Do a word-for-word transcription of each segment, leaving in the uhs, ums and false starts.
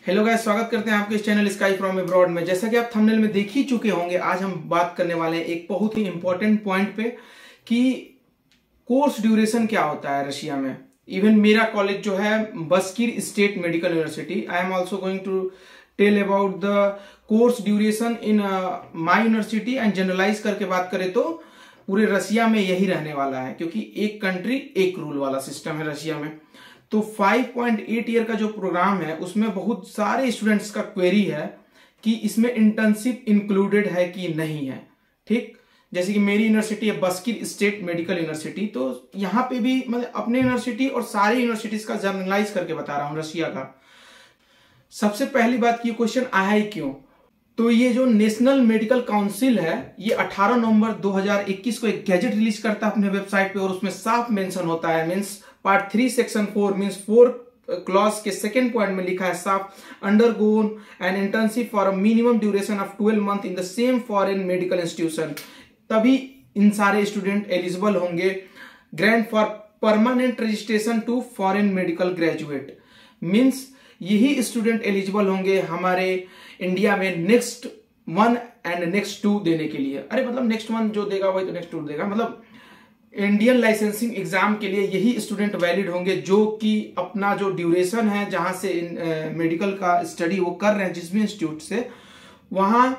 Hello guys, स्वागत करते हैं आपके इस चैनल स्काई फ्रॉम अब्रॉड में। जैसा कि आप थंबनेल में देख ही चुके होंगे, आज हम बात करने वाले हैं एक बहुत ही इंपॉर्टेंट पॉइंट पे कि कोर्स ड्यूरेशन क्या होता है रशिया में। इवन मेरा कॉलेज जो है Bashkir State Medical University, I am also going to tell about the course duration in my university and generalize करके बात करें तो पूरे रशिया में यही रहने वाला है, क्योंकि एक कंट्री एक रूल वाला सिस्टम है रशिया में। तो पाँच पॉइंट आठ ईयर का जो प्रोग्राम है उसमें बहुत सारे स्टूडेंट्स का क्वेरी है कि इसमें इंटर्नशिप इंक्लूडेड है कि नहीं है। ठीक, जैसे कि मेरी यूनिवर्सिटी है बस्किर स्टेट मेडिकल यूनिवर्सिटी, तो यहाँ पे भी मतलब अपने यूनिवर्सिटी और सारी यूनिवर्सिटीज का जर्नलाइज करके बता रहा हूँ रशिया का। सबसे पहली बात की क्वेश्चन आया ही क्यों, तो ये जो नेशनल मेडिकल काउंसिल है ये अठारह नवंबर दो हज़ार इक्कीस को एक गैजेट रिलीज करता है अपने वेबसाइट पे, और उसमें साफ मेंशन होता है, means part three section four means four clause के सेकेंड पॉइंट में लिखा है साफ, undergone an internship for a minimum duration of twelve month in the same foreign medical institution. तभी इन सारे स्टूडेंट एलिजिबल होंगे grant for permanent registration to foreign medical graduate. Means यही स्टूडेंट एलिजिबल होंगे हमारे इंडिया में next one and next two देने के लिए। अरे मतलब नेक्स्ट वन जो देगा वही तो नेक्स्ट टू देगा, मतलब इंडियन लाइसेंसिंग एग्जाम के लिए यही स्टूडेंट वैलिड होंगे जो कि अपना जो ड्यूरेशन है जहां से मेडिकल का स्टडी वो कर रहे हैं जिस भी इंस्टीट्यूट से, वहां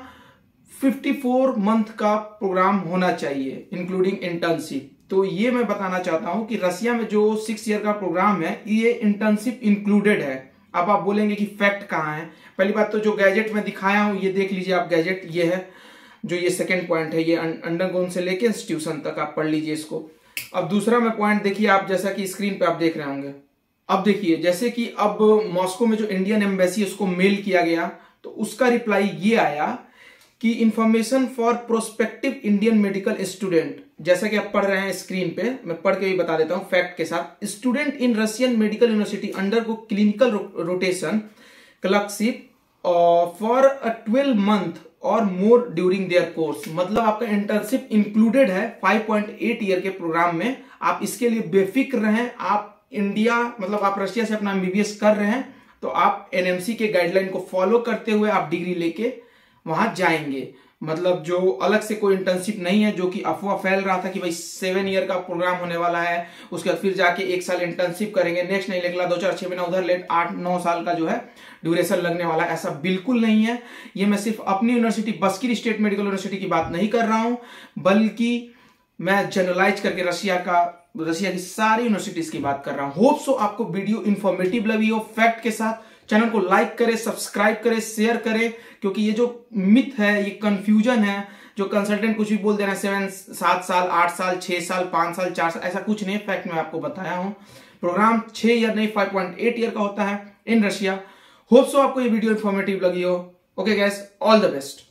चौवन मंथ का प्रोग्राम होना चाहिए इंक्लूडिंग इंटर्नशिप। तो ये मैं बताना चाहता हूं कि रशिया में जो सिक्स ईयर का प्रोग्राम है ये इंटर्नशिप इंक्लूडेड है। अब आप बोलेंगे कि फैक्ट कहाँ है। पहली बात तो जो गैजेट में दिखाया हूं ये देख लीजिए आप, गैजेट ये है जो ये सेकंड पॉइंट है, ये अंडरगोन से लेके इंस्टीट्यूशन तक आप पढ़ लीजिए इसको। अब दूसरा में पॉइंट देखिए आप, जैसा कि स्क्रीन पे आप देख रहे होंगे। अब देखिए जैसे कि अब मॉस्को में जो इंडियन एम्बेसी उसको मेल किया गया तो उसका रिप्लाई ये आया कि information for prospective Indian medical student, जैसा कि आप पढ़ रहे हैं स्क्रीन पे, मैं पढ़ के भी बता देता हूं फैक्ट के साथ। Student in Russian medical university undergo clinical rotation clerkship for a twelve month or more during their course. मतलब आपका इंटर्नशिप इंक्लूडेड है पाँच पॉइंट आठ ईयर के प्रोग्राम में। आप इसके लिए बेफिक्र रहें। आप इंडिया मतलब आप रशिया से अपना एमबीबीएस कर रहे हैं तो आप एनएमसी के गाइडलाइन को फॉलो करते हुए आप डिग्री लेके वहां जाएंगे। मतलब जो अलग से कोई इंटर्नशिप नहीं है जो कि अफवाह फैल रहा था कि भाई सेवन ईयर का प्रोग्राम होने वाला है, उसके बाद फिर जाके एक साल इंटर्नशिप करेंगे, नेक्स्ट नहीं निकला दो चार छह महीना उधर लेट आठ नौ साल का जो है ड्यूरेशन लगने वाला है। ऐसा बिल्कुल नहीं है। ये मैं सिर्फ अपनी university Bashkir State Medical University की बात नहीं कर रहा हूं, बल्कि मैं जनरलाइज करके रशिया का रशिया की सारी यूनिवर्सिटीज की बात कर रहा हूं। होप सो आपको वीडियो इंफॉर्मेटिव लगी हो फैक्ट के साथ। चैनल को लाइक करें, सब्सक्राइब करें, शेयर करें, क्योंकि ये जो मिथ है, ये कंफ्यूजन है, जो कंसल्टेंट कुछ भी बोल दे रहे हैं सेवन सात साल आठ साल छह साल पांच साल चार साल, ऐसा कुछ नहीं। फैक्ट में आपको बताया हूं प्रोग्राम छह ईयर नहीं पाँच पॉइंट आठ ईयर का होता है इन रशिया। होप सो आपको ये वीडियो इंफॉर्मेटिव लगी हो। Okay guys, all the best.